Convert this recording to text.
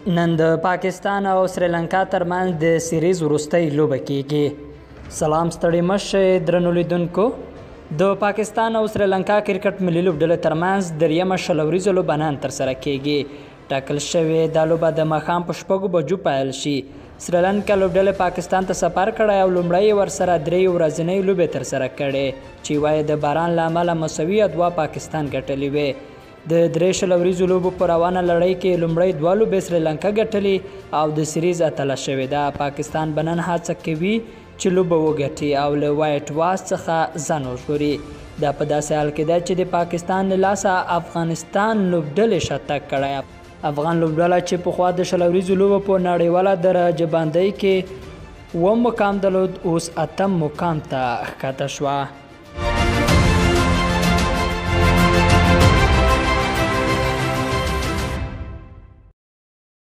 نن د پاکستان او سریلانکا ترمنځ د سیریز وروستۍ لوبه کیږي. سلام ستړي مشه درنو لیدونکو. د پاکستان او سریلانکا کرکټ ملي لوبډلې ترمنځ دریمه شلوریزه لوبه نن ترسره کیږي. ټاکل شوې دا لوبه د ماښام په 6 بجو پیل شي. سریلانکا لوبډلې پاکستان ته سفر کړی او لومړی ورسره 3 ورځنۍ لوبې ترسره کړې چې وایي د باران له امله مساوي 2 پاکستان ګټلې وې. د 3 شلوریزو لوبو په روانه لړۍ کې لومړی 2 لوبې سریلانکا ګټلې او د سیریز اتله شوې ده. پاکستان به نن هڅه کوي چې لوبه وګټي او له وایټ واش څخه ځان وژغوري. دا په داسې حال کې ده چې د پاکستان له لاسه افغانستان لوبډلې شاتګ کړی. افغان لوبډله چې پخوا د شلوریزو لوبو په نړیواله درجه بندۍ کې 1 مقام درلود، اوس 8 مقام ته ښکته شوه.